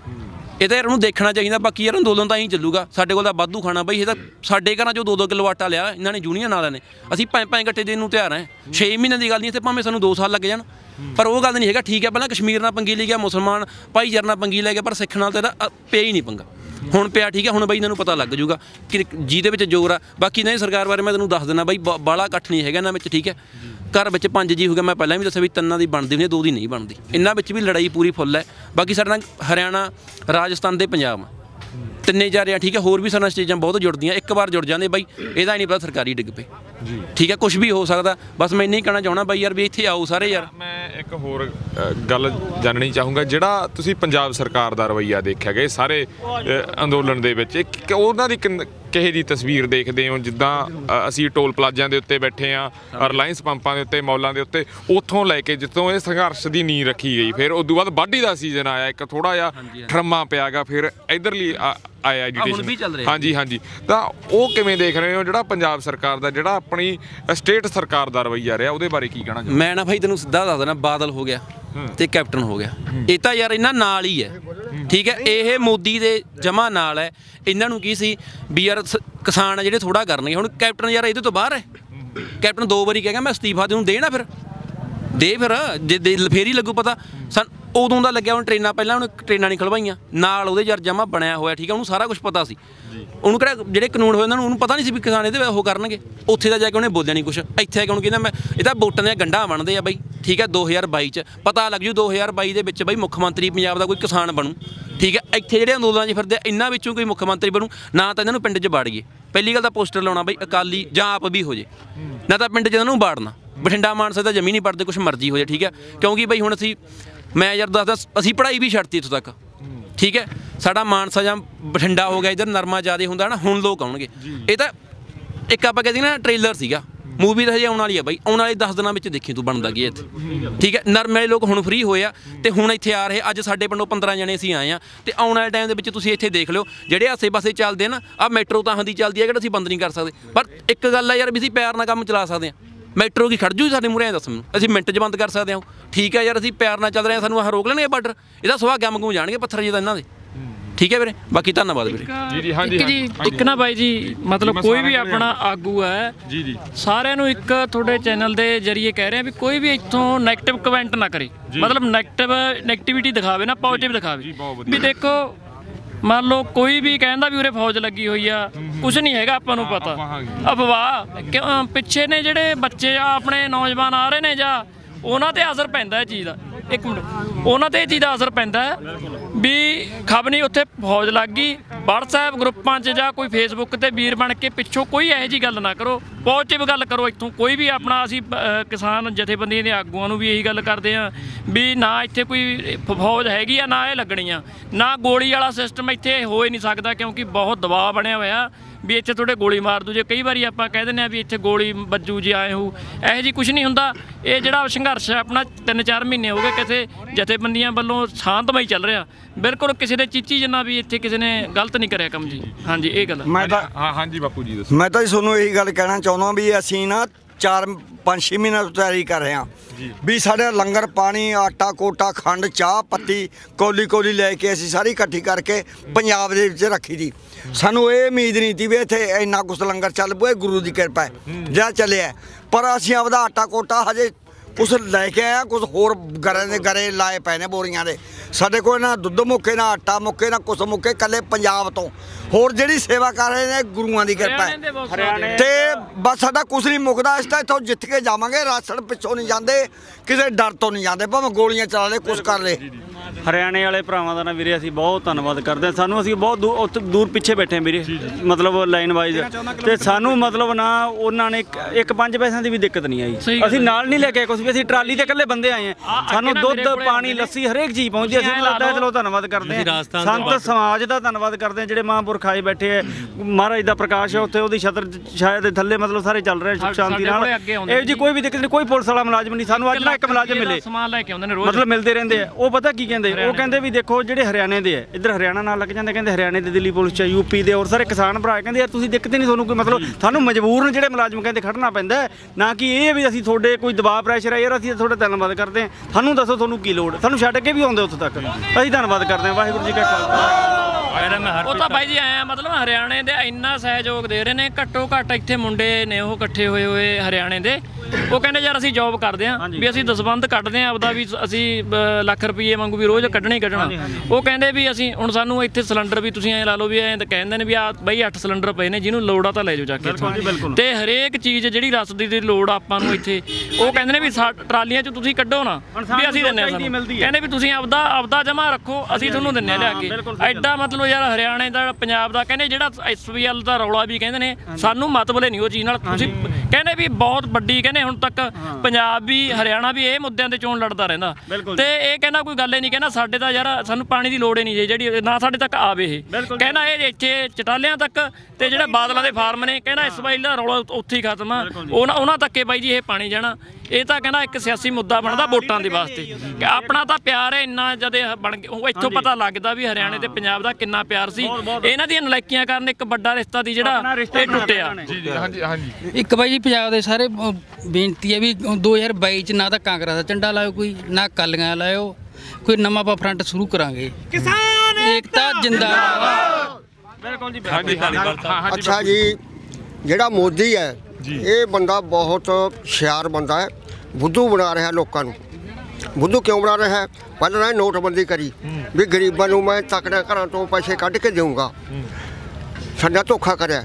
ਇਹ ਤਾਂ ਯਾਰ ਉਹਨੂੰ ਦੇਖਣਾ ਚਾਹੀਦਾ। ਬਾਕੀ ਯਾਰ ਅੰਦੋਲਨ ਤਾਂ ਹੀ ਚੱਲੂਗਾ ਸਾਡੇ ਕੋਲ ਤਾਂ ਵਾਧੂ ਖਾਣਾ ਬਈ ਇਹ ਤਾਂ ਸਾਡੇ ਘਰਾਂ 'ਚੋਂ ਦੋ ਦੋ ਕਿਲੋ ਆਟਾ ਲਿਆ ਇਹਨਾਂ ਨੇ ਯੂਨੀਅਨ ਵਾਲਿਆਂ ਨੇ ਅਸੀਂ ਪੰਜ ਪੰਜ ਗੱਟੇ ਦੇਣ ਨੂੰ ਤਿਆਰ ਹਾਂ। ਛੇ ਮਹੀਨੇ ਦੀ ਗੱਲ ਨਹੀਂ ਇੱਥੇ ਭਾਵੇਂ ਸਾਨੂੰ ਦੋ ਸਾਲ ਲੱਗ ਜਾਣ ਪਰ ਉਹ ਗੱਲ ਨਹੀਂ ਹੈਗਾ ਠੀਕ ਹੈ ਪਹਿਲਾਂ ਕਸ਼ਮੀਰ ਨਾਲ ਪੰਗੀ ਲੈ ਗਿਆ ਮੁਸਲਮਾਨ ਭਾਈਚਾਰੇ ਨਾਲ ਪੰਗੀ ਲੈ ਗਿਆ ਪਰ ਸਿੱਖ ਨਾਲ ਤਾਂ ਇਹਦਾ ਪਿਆ ਹੀ ਨਹੀਂ ਪੰਗਾ ਹੁਣ ਪਿਆ ਠੀਕ ਹੈ ਹੁਣ ਬਈ ਇਹਨਾਂ ਨੂੰ ਪਤਾ ਲੱਗ ਜੂਗਾ ਕਿ ਜਿਹਦੇ ਵਿੱਚ ਜ਼ੋਰ ਆ। ਬਾਕੀ ਨਹੀਂ ਸਰਕਾਰ ਬਾਰੇ ਮੈਂ ਤੈਨੂੰ ਦੱਸ ਦਿੰਦਾ ਬਈ ਬਾਲਾ ਇਕੱਠ ਨਹੀਂ ਹੈਗਾ ਇਹਨਾਂ ਵਿੱਚ ਠੀਕ ਹੈ ਘਰ ਵਿੱਚ ਪੰਜ ਜੀ ਹੋ ਗਿਆ ਮੈਂ ਪਹਿਲਾਂ ਵੀ ਦੱਸਿਆ ਵੀ ਤਿੰਨਾਂ ਦੀ ਬਣਦੀ ਹੁੰਦੀ ਦੋ ਦੀ ਨਹੀਂ ਬਣਦੀ ਇਹਨਾਂ ਵਿੱਚ ਵੀ ਲੜਾਈ ਪੂਰੀ ਫੁੱਲ ਹੈ। ਬਾਕੀ ਸਾਡੇ ਨਾਲ ਹਰਿਆਣਾ ਰਾਜਸਥਾਨ ਦੇ ਪੰਜਾਬ ਤਿੰਨੇ ਜਾ ਰਹੇ ਆ ਠੀਕ ਹੈ ਹੋਰ ਵੀ ਸਾਡੇ ਨਾਲ ਸਟੇਜਾਂ ਬਹੁਤ ਜੁੜਦੀਆਂ ਇੱਕ ਵਾਰ ਜੁੜ ਜਾਂਦੇ ਬਾਈ ਇਹਦਾ ਨਹੀਂ ਪਤਾ ਸਰਕਾਰੀ ਡਿੱਗ ਪਏ ਠੀਕ ਹੈ ਕੁਝ ਵੀ ਹੋ ਸਕਦਾ ਬਸ ਮੈਂ ਇੰਨਾ ਹੀ ਕਹਿਣਾ ਚਾਹੁੰਦਾ ਬਾਈ ਯਾਰ ਵੀ ਇੱਥੇ ਆਓ ਸਾਰੇ ਯਾਰ। ਮੈਂ ਇੱਕ ਹੋਰ ਗੱਲ ਜਾਣਨੀ ਚਾਹੂੰਗਾ ਜਿਹੜਾ ਤੁਸੀਂ ਪੰਜਾਬ ਸਰਕਾਰ ਦਾ ਰਵੱਈਆ ਦੇਖਿਆ ਗਿਆ ਸਾਰੇ ਅੰਦੋਲਨ ਦੇ ਵਿੱਚ ਉਹਨਾਂ ਦੀ ਕਿਹੋ ਜਿਹੀ ਤਸਵੀਰ ਦੇਖਦੇ ਹੋ ਜਿੱਦਾਂ ਅਸੀਂ ਟੋਲ ਪਲਾਜ਼ਿਆਂ ਦੇ ਉੱਤੇ ਬੈਠੇ ਹਾਂ ਰਿਲਾਇੰਸ ਪੰਪਾਂ ਦੇ ਉੱਤੇ ਮੌਲਾਂ ਦੇ ਉੱਤੇ ਉੱਥੋਂ ਲੈ ਕੇ ਜਿੱਥੋਂ ਇਹ ਸੰਘਰਸ਼ ਦੀ ਨੀਂਹ ਰੱਖੀ ਗਈ ਫਿਰ ਉਸ ਤੋਂ ਬਾਅਦ ਵਾਢੀ ਦਾ ਸੀਜ਼ਨ ਆਇਆ ਇੱਕ ਥੋੜ੍ਹਾ ਜਿਹਾ ਠਰਮਾ ਪਿਆ ਗਾ ਫਿਰ ਇੱਧਰਲੀ ਆਇਆ ਐਜੂਕੇਸ਼ਨ ਹਾਂਜੀ ਹਾਂਜੀ ਤਾਂ ਉਹ ਕਿਵੇਂ ਦੇਖ ਰਹੇ ਹੋ ਜਿਹੜਾ ਪੰਜਾਬ ਸਰਕਾਰ ਦਾ ਜਿਹੜਾ ਆਪਣੀ ਸਟੇਟ ਸਰਕਾਰ ਦਾ ਰਵੱਈਆ ਰਿਹਾ ਉਹਦੇ ਬਾਰੇ ਕੀ ਕਹਿਣਾ? ਮੈਂ ਨਾ ਭਾਈ ਤੈਨੂੰ ਸਿੱਧਾ ਦੱਸ ਦੇਣਾ ਬਾਦਲ ਹੋ ਗਿਆ ਤੇ ਕੈਪਟਨ ਹੋ ਗਿਆ ਇਹ ਤਾਂ ਯਾਰ ਇਹਨਾਂ ਨਾਲ ਹੀ ਹੈ ਠੀਕ ਹੈ ਇਹ ਮੋਦੀ ਦੇ ਜਮਾ ਨਾਲ ਹੈ। ਇਹਨਾਂ ਨੂੰ ਕੀ ਸੀ ਵੀ ਯਾਰ ਕਿਸਾਨ ਆ ਜਿਹੜੇ ਥੋੜ੍ਹਾ ਕਰਨਗੇ ਹੁਣ ਕੈਪਟਨ ਯਾਰ ਇਹਦੇ ਤੋਂ ਬਾਹਰ ਹੈ ਕੈਪਟਨ ਦੋ ਵਾਰੀ ਕਹਿ ਗਿਆ ਮੈਂ ਅਸਤੀਫਾ ਦੇ ਨੂੰ ਦੇ ਨਾ ਫਿਰ ਦੇ ਫਿਰ ਜੇ ਦੇ ਫੇਰ ਹੀ ਲੱਗੂ ਪਤਾ ਸਨ ਉਦੋਂ ਦਾ ਲੱਗਿਆ ਹੁਣ ਟ੍ਰੇਨਾਂ ਪਹਿਲਾਂ ਉਹਨੇ ਟ੍ਰੇਨਾਂ ਨਹੀਂ ਖਲਵਾਈਆਂ ਨਾਲ ਉਹਦੇ ਯਾਰ ਜਮਾ ਬਣਿਆ ਹੋਇਆ ਠੀਕ ਹੈ ਉਹਨੂੰ ਸਾਰਾ ਕੁਝ ਪਤਾ ਸੀ ਉਹਨੂੰ ਕਿਹੜਾ ਜਿਹੜੇ ਕਾਨੂੰਨ ਹੋਏ ਉਹਨਾਂ ਨੂੰ ਉਹਨੂੰ ਪਤਾ ਨਹੀਂ ਸੀ ਵੀ ਕਿਸਾਨ ਇਹਦੇ ਉਹ ਕਰਨਗੇ ਉੱਥੇ ਦਾ ਜਾ ਕੇ ਉਹਨੇ ਬੋਲਿਆ ਨਹੀਂ ਕੁਛ ਇੱਥੇ ਆ ਕੇ ਉਹਨੂੰ ਕਹਿੰਦਾ ਮੈਂ ਇਹ ਤਾਂ ਵੋਟਾਂ ਦੀਆਂ ਗੰਢਾਂ ਬਣਦੇ ਆ ਬਈ ਠੀਕ ਹੈ ਦੋ ਹਜ਼ਾਰ ਬਾਈ 'ਚ ਪਤਾ ਲੱਗ ਜੂ ਦੋ ਹਜ਼ਾਰ ਬਾਈ ਦੇ ਵਿੱਚ ਬਈ ਮੁੱਖ ਮੰਤਰੀ ਪੰਜਾਬ ਦਾ ਕੋਈ ਕਿਸਾਨ ਬਣੂ ਠੀਕ ਹੈ ਇੱਥੇ ਜਿਹੜੇ ਅੰਦੋਲਨਾਂ 'ਚ ਫਿਰਦੇ ਇਹਨਾਂ ਵਿੱਚੋਂ ਕੋਈ ਮੁੱਖ ਮੰਤਰੀ ਬਣੂ ਨਾ ਤਾਂ ਇਹਨਾਂ ਨੂੰ ਪਿੰਡ 'ਚ ਬਾੜੀਏ ਪਹਿਲੀ ਗੱਲ ਤਾਂ ਪੋਸਟਰ ਲਾਉਣਾ ਬਈ ਅਕਾਲੀ ਜਾਂ ਆਪ ਵੀ ਹੋ ਜੇ ਨਾ ਤਾਂ ਪਿੰਡ 'ਚ ਇਹਨਾਂ ਨੂੰ ਬਾੜਨਾ ਬਠਿੰਡਾ ਮਾਨਸਾ ਤਾਂ ਜਮੀ ਨਹੀਂ ਪੜਦੇ ਕੁਛ ਮਰਜ਼ੀ ਹੋ ਜਾਏ ਠੀਕ ਹੈ ਕਿਉਂਕਿ ਬਈ ਹੁਣ ਅਸੀਂ ਮੈਂ ਯਾਰ ਦੱਸਦਾ ਅਸੀਂ ਪੜ੍ਹਾਈ ਵੀ ਛੱਡਤੀ ਇੱਥੋਂ ਤੱਕ ਠੀਕ ਹੈ ਸਾਡਾ ਮਾਨਸਾ ਜਾਂ ਬਠਿੰਡਾ ਹੋ ਗਿਆ ਇੱਧਰ ਨਰਮਾ ਜ਼ਿਆਦਾ ਹੁੰਦਾ ਨਾ ਹੁਣ ਲੋਕ ਆਉਣਗੇ ਇਹ ਤਾਂ ਇੱਕ ਆਪਾਂ ਕਹਿੰਦੇ ਨਾ ਟ੍ਰੇਲਰ ਸੀਗਾ ਮੂਵੀ ਤਾਂ ਹਜੇ ਆਉਣ ਵਾਲੀ ਆ ਬਾਈ ਆਉਣ ਵਾਲੇ ਦਸ ਦਿਨਾਂ ਵਿੱਚ ਦੇਖੀ ਤੂੰ ਬਣਦਾ ਕੀ ਇੱਥੇ ਠੀਕ ਹੈ ਨਰਮੇ ਵਾਲੇ ਲੋਕ ਹੁਣ ਫ੍ਰੀ ਹੋਏ ਆ ਤੇ ਹੁਣ ਇੱਥੇ ਆ ਰਹੇ ਅੱਜ ਸਾਡੇ ਪਿੰਡੋਂ ਪੰਦਰਾਂ ਜਣੇ ਅਸੀਂ ਆਏ ਆ ਤੇ ਆਉਣ ਵਾਲੇ ਟਾਈਮ ਦੇ ਵਿੱਚ ਤੁਸੀਂ ਇੱਥੇ ਦੇਖ ਲਿਓ ਜਿਹੜੇ ਆਸੇ ਪਾਸੇ ਚੱਲਦੇ ਨਾ ਆ ਮੈਟਰੋ ਤਾਂ ਹੰਦੀ ਚੱਲਦੀ ਆ ਕਿਹੜਾ ਅਸੀਂ ਬੰਦ ਨਹੀਂ ਕਰ ਸਕਦੇ ਪਰ ਇੱਕ ਗੱਲ ਆ ਯਾਰ ਵੀ ਅਸੀਂ ਪਿਆਰ ਨਾਲ ਕੰਮ ਚਲਾ ਸਕਦੇ ਆ ਮੈਟਰੋ ਕੀ ਖੜ ਜੂ ਸਾਡੇ ਮੂਹਰੇ ਆ ਦੱਸ ਮੈਨੂੰ ਅਸੀਂ ਮਿੰਟ 'ਚ ਬੰਦ ਕਰ ਸਕਦੇ ਹਾਂ ਠੀਕ ਹੈ ਯਾਰ ਅਸੀਂ ਪਿਆਰ ਨਾਲ ਚੱਲ ਰਹੇ ਹਾਂ ਸਾਨੂੰ ਆਹ ਰੋਕ ਲੈਣਗੇ ਬਾਰਡਰ ਇਹਦਾ ਸੁਭਾਅ ਗਮ ਗੁਮ ਜਾਣਗੇ ਪੱਥਰ ਜਿਹਦਾ ਇਹਨਾਂ ਦੇ ਠੀਕ ਹੈ ਵੀਰੇ ਬਾਕੀ ਧੰਨਵਾਦ ਵੀਰੇ ਜੀ ਜੀ ਹਾਂਜੀ ਜੀ ਇੱਕ ਨਾ ਬਾਈ ਜੀ ਮਤਲਬ ਕੋਈ ਵੀ ਆਪਣਾ ਆਗੂ ਹੈ ਜੀ ਜੀ ਸਾਰਿਆਂ ਨੂੰ ਇੱਕ ਤੁਹਾਡੇ ਚੈਨਲ ਦੇ ਜ਼ਰੀਏ ਕਹਿ ਰਹੇ ਆ ਵੀ ਕੋਈ ਵੀ ਇੱਥੋਂ ਨੈਗੇਟਿਵ ਕਮੈਂਟ ਨਾ ਕਰੇ ਮਤਲਬ ਨੈਗੇਟਿਵ ਨੈਗੇਟਿਵਿਟੀ ਦਿਖਾਵੇ ਨਾ ਪੋਜ਼ਿਟਿਵ ਦਿਖਾਵੇ ਵੀ ਦੇਖੋ ਮੰਨ ਲਓ ਕੋਈ ਵੀ ਕਹਿੰਦਾ ਵੀ ਉਰੇ ਫੌਜ ਲੱਗੀ ਹੋਈ ਆ ਕੁਝ ਨਹੀਂ ਹੈਗਾ ਆਪਾਂ ਨੂੰ ਪਤਾ ਅਫਵਾਹ ਪਿੱਛੇ ਨੇ ਜਿਹੜੇ ਬੱਚੇ ਆ ਆਪਣੇ ਨੌਜਵਾਨ ਆ ਰਹੇ ਨੇ ਜਾਂ ਉਹਨਾਂ ਤੇ ਅਸਰ ਪੈਂਦਾ ਇਹ ਚੀਜ਼ ਦਾ ਇੱਕ ਮਿੰਟ ਉਹਨਾਂ ਤੇ ਇਹ ਚੀਜ਼ ਦਾ ਅਸਰ ਪੈਂਦਾ ਵੀ ਖਬਰ ਨਹੀਂ ਉੱਥੇ ਫੌਜ ਲੱਗ ਗਈ ਵਟਸਐਪ ਗਰੁੱਪਾਂ 'ਚ ਜਾਂ ਕੋਈ ਫੇਸਬੁੱਕ ਤੇ ਵੀਰ ਬਣ ਕੇ ਪਿੱਛੋਂ ਕੋਈ ਇਹੋ ਜਿਹੀ ਗੱਲ ਨਾ ਕਰੋ ਪੋਜ਼ਿਟਿਵ ਗੱਲ ਕਰੋ ਇੱਥੋਂ ਕੋਈ ਵੀ ਆਪਣਾ ਅਸੀਂ ਕਿਸਾਨ ਜਥੇਬੰਦੀਆਂ ਦੇ ਆਗੂਆਂ ਨੂੰ ਵੀ ਇਹੀ ਗੱਲ ਕਰਦੇ ਹਾਂ ਵੀ ਨਾ ਇੱਥੇ ਕੋਈ ਫੌਜ ਹੈਗੀ ਆ ਨਾ ਇਹ ਲੱਗਣੀ ਆ ਨਾ ਗੋਲੀ ਵਾਲਾ ਸਿਸਟਮ ਇੱਥੇ ਹੋ ਹੀ ਨਹੀਂ ਸਕਦਾ ਕਿਉਂਕਿ ਬਹੁਤ ਦਬਾਅ ਬਣਿਆ ਹੋਇਆ ਵੀ ਇੱਥੇ ਥੋੜੇ ਗੋਲੀ ਮਾਰ ਦੂ ਜੇ ਕਈ ਵਾਰੀ ਆਪਾਂ ਕਹਿ ਦਿੰਦੇ ਆ ਵੀ ਇੱਥੇ ਗੋਲੀ ਵੱਜੂ ਜੇ ਆਏ ਹੋ ਇਹੋ ਜਿਹੀ ਕੁਝ ਨਹੀਂ ਹੁੰਦਾ ਇਹ ਜਿਹੜਾ ਸੰਘਰਸ਼ ਹੈ ਆਪਣਾ ਤਿੰਨ ਚਾਰ ਮਹੀਨੇ ਹੋ ਗਏ ਕਿਸੇ ਜਥੇਬੰਦੀਆਂ ਵੱਲੋਂ ਸ਼ਾਂਤਮਈ ਚੱਲ ਰਿਹਾ ਬਿਲਕੁਲ ਕਿਸੇ ਦੇ ਚੀਚੀ ਜਿੰਨਾ ਵੀ ਇੱਥੇ ਕਿਸੇ ਨੇ ਗਲਤ ਨਹੀਂ ਕਰਿਆ ਕੰਮ ਜੀ ਹਾਂਜੀ ਇਹ ਗੱਲ ਮੈਂ ਤਾਂ ਹਾਂ ਹਾਂਜੀ ਬਾਪੂ ਜੀ ਦੱਸੋ ਮੈਂ ਤਾਂ ਤੁਹਾਨੂੰ ਇਹੀ ਗੱਲ ਕਹਿਣਾ ਚਾਹੁੰਦਾ ਵੀ ਅਸੀਂ ਨਾ ਚਾਰ ਪੰਜ ਛੇ ਮਹੀਨਿਆਂ ਤੋਂ ਤਿਆਰੀ ਕਰ ਰਹੇ ਹਾਂ ਵੀ ਸਾਡੇ ਲੰਗਰ ਪਾਣੀ ਆਟਾ ਕੋਟਾ ਖੰਡ ਚਾਹ ਪੱਤੀ ਕੋਲੀ ਕੋਲੀ ਲੈ ਕੇ ਅਸੀਂ ਸਾਰੀ ਇਕੱਠੀ ਕਰਕੇ ਪੰਜਾਬ ਦੇ ਵਿੱਚ ਰੱਖੀ ਦੀ ਸਾਨੂੰ ਇਹ ਉਮੀਦ ਨਹੀਂ ਸੀ ਵੀ ਇੱਥੇ ਇੰਨਾ ਕੁਛ ਲੰਗਰ ਚੱਲ ਪਏ ਗੁਰੂ ਦੀ ਕਿਰਪਾ ਹੈ ਜਿਹੜਾ ਚੱਲਿਆ ਪਰ ਅਸੀਂ ਆਪਦਾ ਆਟਾ ਕੋਟਾ ਹਜੇ ਕੁਛ ਲੈ ਕੇ ਆਇਆ, ਕੁਛ ਹੋਰ ਗਰੇ ਦੇ ਗਰੇ ਲਾਏ ਪਏ ਨੇ ਬੋਰੀਆਂ ਦੇ। ਸਾਡੇ ਕੋਲ ਨਾ ਦੁੱਧ ਮੁੱਕੇ, ਨਾ ਆਟਾ ਮੁੱਕੇ, ਨਾ ਕੁਛ ਮੁੱਕੇ, ਕੱਲੇ ਪੰਜਾਬ ਤੋਂ ਹੋਰ ਜਿਹੜੀ ਸੇਵਾ ਕਰ ਰਹੇ ਨੇ ਗੁਰੂਆਂ ਦੀ ਕਿਰਪਾ ਹੈ। ਤੇ ਬਸ ਸਾਡਾ ਕੁਛ ਨਹੀਂ ਮੁੱਕਦਾ, ਇਸ ਤਾਂ ਇੱਥੋਂ ਜਿੱਤ ਕੇ ਜਾਵਾਂਗੇ। ਰਾਸਣ ਪਿੱਛੋਂ ਨਹੀਂ ਜਾਂਦੇ, ਕਿਸੇ ਡਰ ਤੋਂ ਨਹੀਂ ਜਾਂਦੇ, ਭਾਵੇਂ ਗੋਲੀਆਂ ਚਲਾ ਲੈ, ਕੁਛ ਕਰ ਲੈ। ਹਰਿਆਣੇ ਵਾਲੇ ਭਰਾਵਾਂ ਦਾ ਨਾ ਵੀਰੇ ਅਸੀਂ ਬਹੁਤ ਧੰਨਵਾਦ ਕਰਦੇ ਹਾਂ। ਸਾਨੂੰ ਅਸੀਂ ਬਹੁਤ ਦੂਰ ਉੱਥੇ ਦੂਰ ਪਿੱਛੇ ਬੈਠੇ ਹਾਂ ਵੀਰੇ, ਮਤਲਬ ਲਾਈਨ ਵਾਈਜ਼, ਤੇ ਸਾਨੂੰ ਮਤਲਬ ਨਾ ਉਹਨਾਂ ਨੇ ਇੱਕ- ਇੱਕ ਪੰਜ ਪੈਸਿਆਂ ਦੀ ਵੀ ਦਿੱਕਤ ਨਹੀਂ ਆਈ। ਅਸੀਂ ਨਾਲ ਨਹੀਂ ਲੈ ਕੇ ਕੁਝ ਵੀ, ਅਸੀਂ ਟਰਾਲੀ ਤੇ ਇਕੱਲੇ ਬੰਦੇ ਆਏ ਹਾਂ। ਸਾਨੂੰ ਦੁੱਧ, ਪਾਣੀ, ਲੱਸੀ ਹਰੇਕ ਚੀਜ਼ ਪਹੁੰਚਦੀ। ਅਸੀਂ ਲੱਗਦਾ ਚਲੋ ਧੰਨਵਾਦ ਕਰਦੇ ਹਾਂ, ਸੰਤ ਸਮਾਜ ਦਾ ਧੰਨਵਾਦ ਕਰਦੇ ਹਾਂ ਜਿਹੜੇ ਮਹਾਂਪੁਰਖ ਆਏ ਬੈਠੇ ਹੈ। ਮਹਾਰਾਜ ਦਾ ਪ੍ਰਕਾਸ਼ ਹੈ ਉੱਥੇ, ਉਹਦੀ ਛਤਰ ਸ਼ਾਇਦ ਥੱਲੇ ਮਤਲਬ ਸਾਰੇ ਚੱਲ ਰਹੇ ਸੁਖ ਸ਼ਾਂਤੀ ਨਾਲ। ਇਹ ਜੀ ਕੋਈ ਵੀ ਦਿੱਕਤ ਨਹੀਂ, ਕੋਈ ਪੁਲਿਸ ਵਾਲਾ ਮੁਲਾਜ਼ਮ ਨਹੀਂ। ਸਾਨੂੰ ਅੱਜ ਨਾ ਇੱਕ ਮੁਲਾਜ਼ਮ ਮਿਲੇ, ਸਮਾਨ ਲੈ ਕੇ ਆਉਂਦੇ ਨੇ ਰੋਜ਼, ਮਤਲਬ ਮਿਲਦੇ ਰਹਿੰਦੇ ਆ। ਉਹ ਪਤਾ ਕੀ ਕਹਿੰਦੇ, ਉਹ ਕਹਿੰਦੇ ਵੀ ਦੇਖੋ ਜਿਹੜੇ ਹਰਿਆਣੇ ਦੇ ਆ, ਇੱਧਰ ਹਰਿਆਣਾ ਨਾਲ ਲੱਗ ਜਾਂਦੇ, ਕਹਿੰਦੇ ਹਰਿਆਣੇ ਦੇ, ਦਿੱਲੀ ਪੁਲਿਸ ਚ, ਯੂਪੀ ਦੇ, ਔਰ ਸਾਰੇ ਕਿਸਾਨ ਭਰਾ ਕਹਿੰਦੇ ਯਾਰ ਤੁਸੀਂ ਦਿੱਕਤ ਨਹੀਂ ਤੁਹਾਨੂੰ ਕੋਈ, ਮਤਲਬ ਤੁਹਾਨੂੰ ਮਜਬੂਰਨ ਜਿਹੜੇ ਮੁਲਾਜ਼ਮ ਕਹਿੰਦੇ ਖੜਨਾ ਪੈਂਦਾ, ਨਾ ਕਿ ਇਹ ਵੀ ਅਸੀਂ ਤੁਹਾਡੇ ਕੋਈ ਦਬਾਅ ਪ੍ਰੈਸ਼ਰ ਹੈ। ਯਾਰ ਅਸੀਂ ਤੁਹਾਡਾ ਧੰਨਵਾਦ ਕਰਦੇ ਹਾਂ, ਤੁਹਾਨੂੰ ਦੱਸੋ ਤੁਹਾਨੂੰ ਕੀ ਲੋੜ, ਸਾਨੂੰ ਛੱਡ ਕੇ ਵੀ ਆਉਂਦੇ ਉੱਥੇ ਤੱਕ, ਅਸੀਂ ਧੰਨਵਾਦ ਕਰਦੇ ਹਾਂ। ਵਾਹਿਗੁਰੂ ਜੀ ਕਾ ਖਾਲਸਾ। ਉਹ ਤਾਂ ਬਾਈ ਜੀ ਆਏ ਮਤਲਬ ਹਰਿਆਣੇ ਦੇ ਇੰਨਾ ਸਹਿਯੋਗ ਦੇ ਰਹੇ ਨੇ। ਘੱਟੋ ਘੱਟ ਇੱਥੇ ਮੁੰਡੇ ਨੇ ਉਹ ਇਕੱਠੇ ਹੋਏ ਹੋਏ ਹਰਿਆਣੇ ਦੇ, ਉਹ ਕਹਿੰਦੇ ਯਾਰ ਅਸੀਂ ਜੌਬ ਕਰਦੇ ਹਾਂ ਵੀ ਅਸੀਂ ਦਸਵੰਧ ਕੱਢਦੇ ਹਾਂ ਆਪਦਾ, ਵੀ ਅਸੀਂ ਅ, ਲੱਖ ਰੁਪਏ ਵਾਂਗੂ ਵੀ ਰੋਜ਼ ਕੱਢਣਾ ਹੀ ਕੱਢਣਾ। ਉਹ ਕਹਿੰਦੇ ਵੀ ਅਸੀਂ ਹੁਣ ਸਾਨੂੰ ਇੱਥੇ ਸਿਲੰਡਰ ਵੀ ਤੁਸੀਂ ਐਂ ਲਾ ਲਓ ਵੀ ਐਂ ਤਾਂ ਕਹਿੰਦੇ ਨੇ ਵੀ ਆ ਬਈ ਅੱਠ ਸਿਲੰਡਰ ਪਏ ਨੇ, ਜਿਹਨੂੰ ਲੋੜ ਆ ਤਾਂ ਲੈ ਜਾਓ ਜਾ ਕੇ। ਤੇ ਹਰੇਕ ਚੀਜ਼ ਜਿਹੜੀ ਰਸਦ ਦੀ ਲੋੜ ਆਪਾਂ ਨੂੰ ਇੱਥੇ, ਉਹ ਕਹਿੰਦੇ ਨੇ ਵੀ ਟਰਾਲੀਆਂ 'ਚ ਤੁਸੀਂ ਕੱਢੋ ਨਾ, ਵੀ ਅਸੀਂ ਦਿੰਦੇ ਹਾਂ। ਕਹਿੰਦੇ ਵੀ ਤੁਸੀਂ ਆਪਦਾ ਆਪਦਾ ਜਮਾ ਰੱਖੋ, ਅਸੀਂ ਤੁਹਾਨੂੰ ਦਿੰਦੇ ਹਾਂ ਲਿਆ ਕੇ। ਐਡਾ ਮਤਲਬ ਯਾਰ ਹਰਿਆਣੇ ਦਾ, ਪੰਜਾਬ ਦਾ, ਕਹਿੰਦੇ ਜਿਹੜਾ ਐਸ ਪੀ ਐਲ ਦਾ ਰੌਲਾ ਵੀ ਕਹਿੰਦੇ ਨੇ, ਸਾਨੂੰ ਮਤਲਬ ਨਹੀਂ ਉਹ ਚੀਜ਼ ਨਾਲ। ਤੁਸੀਂ ਕਹਿੰਦੇ ਵੀ ਬਹੁਤ ਵੱਡੀ, ਕਹਿੰਦੇ ਹੁਣ ਤੱਕ ਪੰਜਾਬ ਵੀ ਹਰਿਆਣਾ ਵੀ ਇਹ ਮੁੱਦਿਆਂ ਤੇ ਚੋਣ ਲੜਦਾ ਰਹਿੰਦਾ, ਤੇ ਇਹ ਕਹਿੰਦਾ ਕੋਈ ਗੱਲ ਹੀ ਨਹੀਂ। ਕਹਿੰਦਾ ਸਾਡੇ ਤਾਂ ਯਾਰ ਸਾਨੂੰ ਪਾਣੀ ਦੀ ਲੋੜ ਹੀ ਨਹੀਂ, ਜਿਹੜੀ ਨਾ ਸਾਡੇ ਤੱਕ ਆਵੇ ਇਹ। ਕਹਿੰਦਾ ਇਹ ਇੱਥੇ ਚਟਾਲਿਆਂ ਤੱਕ ਤੇ ਜਿਹੜਾ ਬਾਦਲਾਂ ਦੇ ਫਾਰਮ ਨੇ, ਕਹਿੰਦਾ ਇਸ ਵਾਰ ਦਾ ਰੌਲਾ ਉੱਥੇ ਹੀ ਖਤਮ ਆ, ਉਹਨਾਂ ਉਹਨਾਂ ਤੱਕ ਬਾਈ ਜੀ ਇਹ ਪਾਣੀ ਜਾਣਾ। ਇਹ ਤਾਂ ਕਹਿੰਦਾ ਇੱਕ ਸਿਆਸੀ ਮੁੱਦਾ ਬਣਦਾ ਵੋਟਾਂ ਦੇ ਵਾਸਤੇ, ਕਿ ਆਪਣਾ ਤਾਂ ਪਿਆਰ ਹੈ ਇੰਨਾ ਜਦ ਬਣ ਗਿਆ। ਉਹ ਇੱਥੋਂ ਪਤਾ ਲੱਗਦਾ ਵੀ ਹਰਿਆਣੇ ਤੇ ਪੰਜਾਬ ਦਾ ਕਿੰਨਾ ਪਿਆਰ ਸੀ। ਇਹਨਾਂ ਦੀਆਂ ਨਲਾਇਕੀਆਂ ਕਾਰਨ ਇੱਕ ਵੱਡਾ ਰਿਸ਼ਤਾ ਦੀ ਜਿਹੜਾ ਇਹ ਟੁੱਟਿਆ। ਹਾਂਜੀ ਹਾਂਜੀ ਇੱਕ ਬਾਈ ਜੀ ਪੰਜਾਬ ਦੇ ਸਾਰੇ ਅ, ਬੇਨਤੀ ਹੈ ਵੀ ਦੋ ਹਜ਼ਾਰ ਬਾਈ ਚ ਨਾ ਤਾਂ ਕਾਂਗਰਸ ਦਾ ਝੰਡਾ ਲਾਇਓ, ਕੋਈ ਨਾ ਅਕਾਲੀਆਂ ਲਾਇਓ, ਕੋਈ ਨਵਾਂ ਆਪਾਂ ਫਰੰਟ ਸ਼ੁਰੂ ਕਰਾਂਗੇ। ਕਿਸਾਨ ਏਕਤਾ ਜਿੰਦਾਬਾਦ। ਬਿਲਕੁਲ ਜੀ। ਅੱਛਾ ਜੀ, ਜਿਹੜਾ ਮੋਦੀ ਹੈ ਇਹ ਬੰਦਾ ਬਹੁਤ ਹੁਸ਼ਿਆਰ ਬੰਦਾ ਹੈ, ਬੁੱਧੂ ਬਣਾ ਰਿਹਾ ਲੋਕਾਂ ਨੂੰ। ਬੁੱਧੂ ਕਿਉਂ ਬਣਾ ਰਿਹਾ ਹੈ? ਪਹਿਲਾਂ ਨਾ ਨੋਟਬੰਦੀ ਕਰੀ ਵੀ ਗਰੀਬਾਂ ਨੂੰ ਮੈਂ ਤਕੜੇ ਘਰਾਂ ਤੋਂ ਪੈਸੇ ਕੱਢ ਕੇ ਦੇਊਂਗਾ, ਸਾਡਾ ਧੋਖਾ ਕਰਿਆ।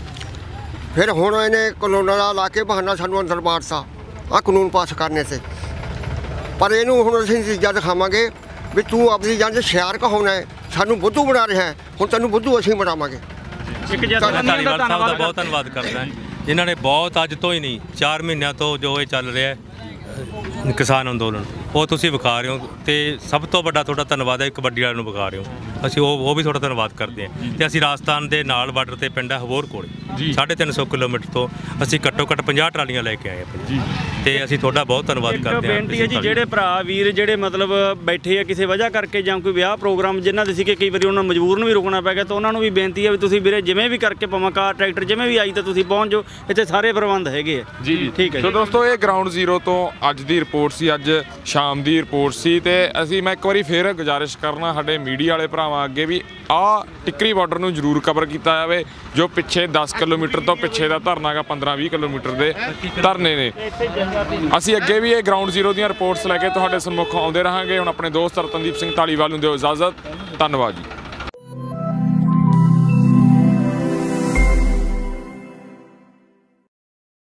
ਫਿਰ ਹੁਣ ਇਹਨੇ ਕਾਨੂੰਨਾਂ ਦਾ ਲਾ ਕੇ ਬਹਾਨਾ ਸਾਨੂੰ ਅੰਦਰ ਮਾਰਤਾ ਆਹ ਕਾਨੂੰਨ ਪਾਸ ਕਰਨੇ ਸੇ। ਪਰ ਇਹਨੂੰ ਹੁਣ ਅਸੀਂ ਚੀਜ਼ਾਂ ਦਿਖਾਵਾਂਗੇ ਵੀ ਤੂੰ ਆਪਣੀ ਜੰਜ ਹੁਸ਼ਿਆਰ ਕਹਾਉਣਾ ਹੈ, ਸਾਨੂੰ ਬੁੱਧੂ ਬਣਾ ਰਿਹਾ ਹੈ, ਹੁਣ ਤੈਨੂੰ ਬੁੱਧੂ ਅਸੀਂ ਬਣਾਵਾਂਗੇ। ਇੱਕ ਜਥੇਦਾਰ ਧਾਲੀਵਾਲ ਸਾਹਿਬ ਦਾ ਬਹੁਤ ਧੰਨਵਾਦ ਕਰਦਾ ਜਿਨ੍ਹਾਂ ਨੇ ਬਹੁਤ ਅੱਜ ਤੋਂ ਹੀ ਨਹੀਂ ਚਾਰ ਮਹੀਨਿਆਂ ਤੋਂ ਜੋ ਇਹ ਚੱਲ ਰਿਹਾ ਹੈ ਕਿਸਾਨ ਅੰਦੋਲਨ, ਉਹ ਤੁਸੀਂ ਵਿਖਾ ਰਹੇ ਹੋ। ਤੇ ਸਭ ਤੋਂ ਵੱਡਾ ਤੁਹਾਡਾ ਧੰਨਵਾਦ ਹੈ ਕਬੱਡੀ ਵਾਲਿਆਂ ਨੂੰ ਵਿਖਾ ਰਹੇ ਹੋ। ਅਸੀਂ ਉਹ ਉਹ ਵੀ ਤੁਹਾਡਾ ਧੰਨਵਾਦ ਕਰਦੇ ਹਾਂ। ਤੇ ਅਸੀਂ ਰਾਜਸਥਾਨ ਦੇ ਨਾਲ ਬਾਰਡਰ ਤੇ ਪਿੰਡ ਹੈ ਹਬੋਰ ਕੋਲੇ, ਸਾਢੇ ਤਿੰਨ ਸੌ ਕਿਲੋਮੀਟਰ ਤੋਂ ਅਸੀਂ ਘੱਟੋ ਘੱਟ ਪੰਜਾਹ ਟਰਾਲੀਆਂ ਲੈ ਕੇ ਆਏ ਹਾਂ ਜੀ। ਤੇ ਅਸੀਂ ਤੁਹਾਡਾ ਬਹੁਤ ਧੰਨਵਾਦ ਕਰਦੇ ਹਾਂ। ਬੇਨਤੀ ਹੈ ਜੀ, ਜਿਹੜੇ ਭਰਾ ਵੀਰ ਜਿਹੜੇ ਮਤਲਬ ਬੈਠੇ ਆ ਕਿਸੇ ਵਜ੍ਹਾ ਕਰਕੇ ਜਾਂ ਕੋਈ ਵਿਆਹ ਪ੍ਰੋਗਰਾਮ ਜਿਨ੍ਹਾਂ ਦੇ ਸੀ ਕਿ ਕਈ ਵਾਰੀ ਉਹਨਾਂ ਨੂੰ ਮਜਬੂਰਨ ਵੀ ਰੁਕਣਾ ਪੈ ਗਿਆ, ਤਾਂ ਉਹਨਾਂ ਨੂੰ ਵੀ ਬੇਨਤੀ ਹੈ ਵੀ ਤੁਸੀਂ ਵੀਰੇ ਜਿਵੇਂ ਵੀ ਕਰਕੇ ਭਾਵੇਂ ਕਾਰ ਟਰੈਕਟਰ ਜਿਵੇਂ ਵੀ ਆਈ ਤਾਂ ਤੁਸੀਂ ਪਹੁੰਚ ਜਾਓ, ਇੱਥੇ ਸਾਰੇ ਪ੍ਰਬੰਧ ਹੈਗੇ ਆ ਜੀ। ਠੀਕ ਹੈ। ਸੋ ਦੋਸਤੋ ਇਹ ਗਰਾਊਂਡ ਜ਼ੀਰੋ ਤੋਂ ਅੱਜ ਦੀ ਰਿਪੋਰਟ ਸੀ, ਅੱਜ ਸ਼ਾਮ ਦੀ ਰਿਪੋਰਟ ਸੀ। ਤੇ ਅਸੀਂ ਮੈਂ ਇੱਕ ਵਾਰੀ ਫੇਰ ਗੁਜ਼ਾਰਿਸ਼ ਕਰਨਾ ਸਾਡੇ ਮੀਡੀਆ ਵਾਲੇ ਭਰਾਵਾਂ ਅੱਗੇ ਵੀ ਆਹ ਟਿੱਕਰੀ ਬਾਰਡਰ ਨੂੰ ਜ਼ਰੂਰ ਕਵਰ ਕੀਤਾ ਜਾਵੇ, ਜੋ ਪਿੱਛੇ ਦਸ ਕਿਲੋਮੀਟਰ ਤੋਂ ਪਿੱਛੇ ਦਾ ਧਰਨਾ ਗਾ, ਪੰਦਰਾਂ ਵੀਹ ਕਿਲੋਮੀਟਰ ਦੇ ਧਰਨੇ ਨੇ। ਅਸੀਂ ਅੱਗੇ ਵੀ ਇਹ ਗਰਾਊਂਡ ਜ਼ੀਰੋ ਦੀਆਂ ਰਿਪੋਰਟਸ ਲੈ ਕੇ ਤੁਹਾਡੇ ਸਨਮੁਖ ਆਉਂਦੇ ਰਹਾਂਗੇ। ਹੁਣ ਆਪਣੇ ਦੋਸਤ ਰਤਨਦੀਪ ਸਿੰਘ ਧਾਲੀਵਾਲ ਨੂੰ ਦਿਓ ਇਜਾਜ਼ਤ। ਧੰਨਵਾਦ ਜੀ।